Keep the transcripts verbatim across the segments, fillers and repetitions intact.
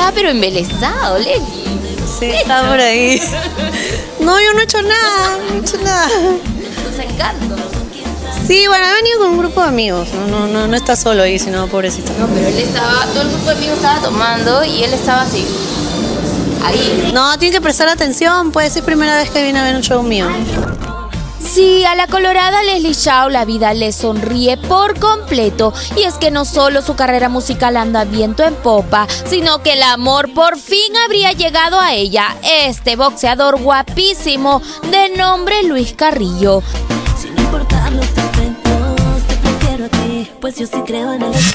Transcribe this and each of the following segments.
Estaba pero embelesado, Leslie. Sí, está por ahí. No, yo no he hecho nada, no he hecho nada. Tus encantos. Sí, bueno, ha venido con un grupo de amigos. No, no, no, no está solo ahí, sino pobrecito. No, pero él estaba, todo el grupo de amigos estaba tomando y él estaba así. Ahí. No, tiene que prestar atención, pues es primera vez que viene a ver un show mío. Sí, a la colorada Leslie Shaw la vida le sonríe por completo. Y es que no solo su carrera musical anda viento en popa, sino que el amor por fin habría llegado a ella. Este boxeador guapísimo de nombre Luis Carrillo. Sin importar los defectos, te prefiero a ti, pues yo sí creo en el... Sé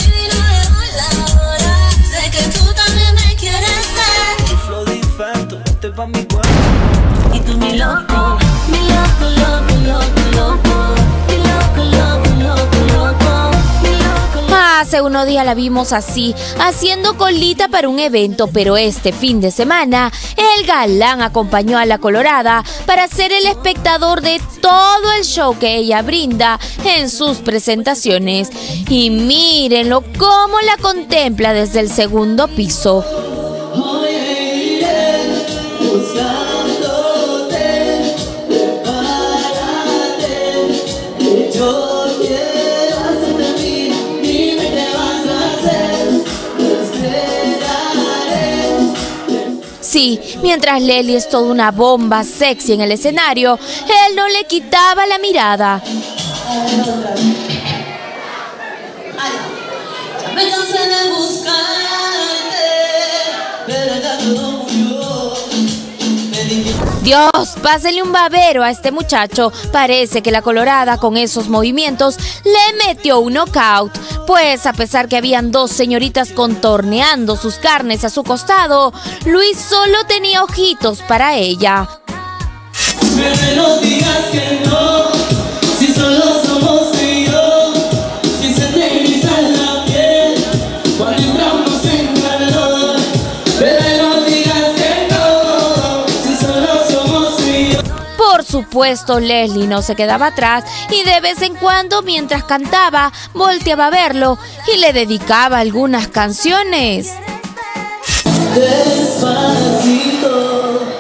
que tú también me quieres ver. Tu flow diferente, vete pa' mi cuerpo. Y tú mi loco, mi loco, loco, loco, loco, mi loco, loco, loco, loco, mi loco, loco. Hace unos días la vimos así, haciendo colita para un evento, pero este fin de semana el galán acompañó a la colorada para ser el espectador de todo el show que ella brinda en sus presentaciones. Y mírenlo cómo la contempla desde el segundo piso. Sí, mientras Leslie es toda una bomba sexy en el escenario, él no le quitaba la mirada. Me cansé de buscarte, pero ya todo murió. Dios, pásele un babero a este muchacho. Parece que la colorada con esos movimientos le metió un knockout. Pues a pesar que habían dos señoritas contorneando sus carnes a su costado, Luis solo tenía ojitos para ella. Bebé, no digas que no, si solo somos tú y yo, si se te eriza la piel, cuando entramos en calor. Bebé, no digas que no, si solo somos tú y yo. Por supuesto, Leslie no se quedaba atrás y de vez en cuando, mientras cantaba, volteaba a verlo y le dedicaba algunas canciones. Despacito.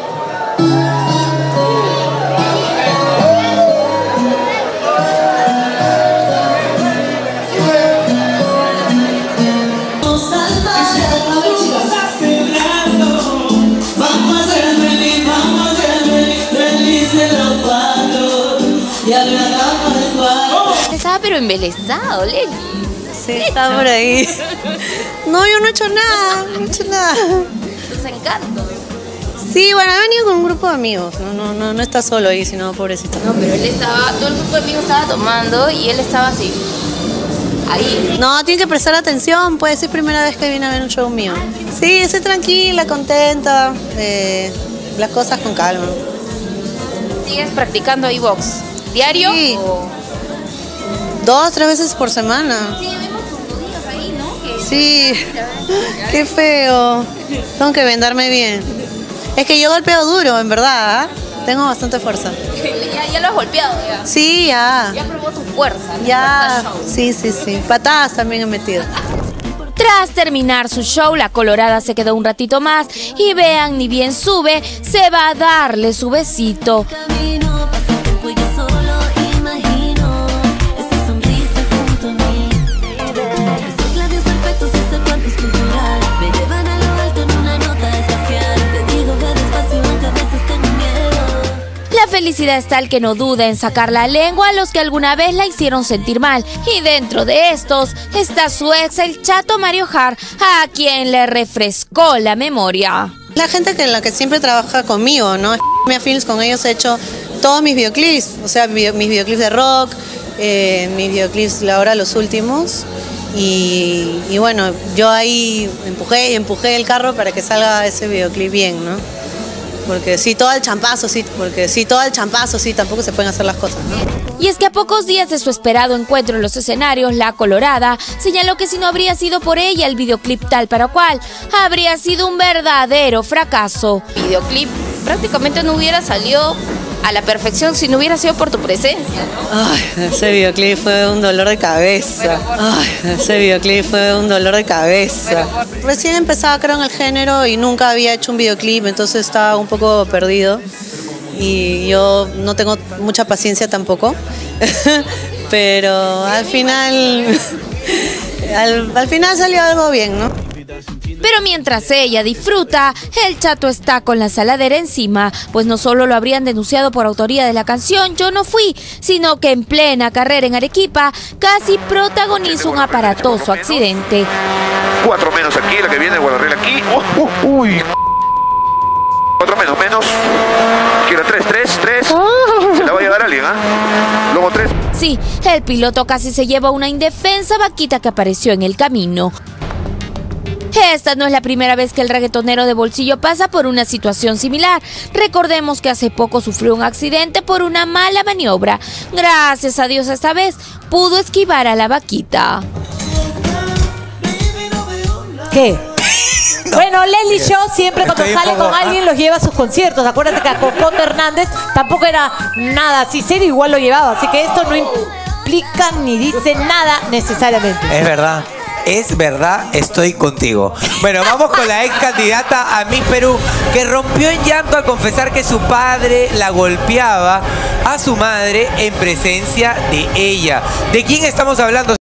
Estaba pero embelesado, Leslie. Sí, está por ahí. No, yo no he hecho nada, no he hecho nada. Tus encantos. Sí, bueno, ha venido con un grupo de amigos. No, no, no, no está solo ahí, sino pobrecito. No, pero él estaba, todo el grupo de amigos estaba tomando y él estaba así. Ahí. No, tiene que prestar atención, pues es primera vez que viene a ver un show mío. Sí, estoy tranquila, contenta, eh, las cosas con calma. ¿Sigues practicando ahí box? ¿Diario? Sí. O... Dos, tres veces por semana. Sí, vimos tus nudillos ahí, ¿no? Que... Sí, qué feo. Tengo que vendarme bien. Es que yo golpeo duro, en verdad, ¿eh? Tengo bastante fuerza. ya, ya lo has golpeado, ya. Sí, ya. Ya probó tu fuerza. ¿No? Ya, Fuerza show. sí, sí, sí. Patadas también he metido. Tras terminar su show, la colorada se quedó un ratito más y vean, ni bien sube, se va a darle su besito. Camino, pasa el tiempo y yo solo imagino esa sonrisa junto a mí. Esos labios perfectos y ese cuerpo escultural me llevan a lo alto en una nota espacial. Te digo que despacio aunque a veces tengo miedo. La felicidad es tal que no duda en sacar la lengua a los que alguna vez la hicieron sentir mal. Y dentro de estos está su ex, el Chato Mario Hart, a quien le refrescó la memoria. La gente que la que siempre trabaja conmigo, ¿no? Mia Films, con ellos he hecho todos mis videoclips, o sea, video, mis videoclips de rock, eh, mis videoclips ahora los últimos. Y, y bueno, yo ahí empujé y empujé el carro para que salga ese videoclip bien, ¿no? Porque sí, todo el champazo, sí, porque sí, todo el champazo, sí, tampoco se pueden hacer las cosas, ¿no? Y es que a pocos días de su esperado encuentro en los escenarios, la colorada señaló que si no habría sido por ella el videoclip tal para cual, habría sido un verdadero fracaso. El videoclip prácticamente no hubiera salido a la perfección si no hubiera sido por tu presencia, ¿no? Ay, ese videoclip fue un dolor de cabeza. Ay, ese videoclip fue un dolor de cabeza. Recién empezaba creo en el género y nunca había hecho un videoclip, entonces estaba un poco perdido. Y yo no tengo mucha paciencia tampoco. Pero al final, al, al final salió algo bien, ¿no? Pero mientras ella disfruta, el Chato está con la saladera encima, pues no solo lo habrían denunciado por autoría de la canción Yo No Fui, sino que en plena carrera en Arequipa casi protagoniza un aparatoso accidente. Cuatro menos aquí, la que viene, Guadarrel aquí. Uh, uh, uy. Cuatro menos, menos. Quiero tres, tres, tres. Se la va a llevar alguien, ¿ah? ¿eh? Luego tres. Sí, el piloto casi se lleva una indefensa vaquita que apareció en el camino. Esta no es la primera vez que el reggaetonero de bolsillo pasa por una situación similar. Recordemos que hace poco sufrió un accidente por una mala maniobra. Gracias a Dios esta vez pudo esquivar a la vaquita. ¿Qué? No. Bueno, Leslie Shaw siempre cuando Estoy sale poco, con alguien los lleva a sus conciertos. Acuérdate que a Cocoto Hernández tampoco era nada así serio, igual lo llevaba. Así que esto no implica ni dice nada necesariamente. Es verdad. Es verdad, estoy contigo. Bueno, vamos con la ex candidata a Miss Perú, que rompió en llanto al confesar que su padre la golpeaba a su madre en presencia de ella. ¿De quién estamos hablando?